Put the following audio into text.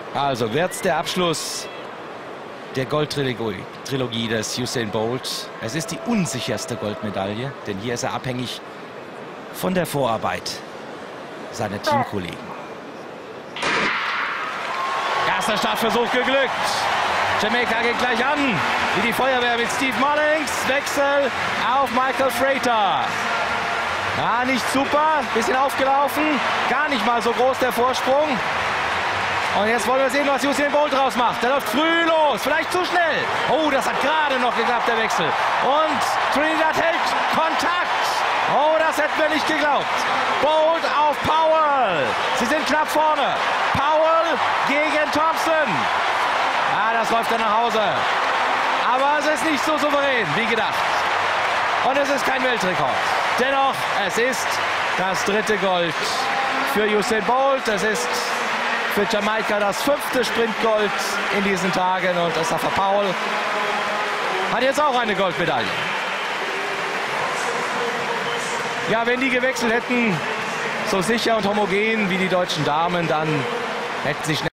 Also wird es der Abschluss der Goldtrilogie des Usain Bolt. Es ist die unsicherste Goldmedaille, denn hier ist er abhängig von der Vorarbeit seiner Teamkollegen. Erster Startversuch geglückt. Jamaica geht gleich an, wie die Feuerwehr mit Steve Mullings. Wechsel auf Michael Frater. Ja, nicht super, bisschen aufgelaufen, gar nicht mal so groß der Vorsprung. Und jetzt wollen wir sehen, was Usain Bolt draus macht. Der läuft früh los, vielleicht zu schnell. Oh, das hat gerade noch geklappt, der Wechsel. Und Trinidad hält Kontakt. Oh, das hätten wir nicht geglaubt. Bolt auf Powell. Sie sind knapp vorne. Powell gegen Thompson. Ja, das läuft dann nach Hause. Aber es ist nicht so souverän wie gedacht. Und es ist kein Weltrekord. Dennoch, es ist das 3. Gold für Usain Bolt. Es ist für Jamaika das 5. Sprintgold in diesen Tagen. Und Staffel Powell hat jetzt auch eine Goldmedaille. Ja, wenn die gewechselt hätten, so sicher und homogen wie die deutschen Damen, dann hätten sie schnell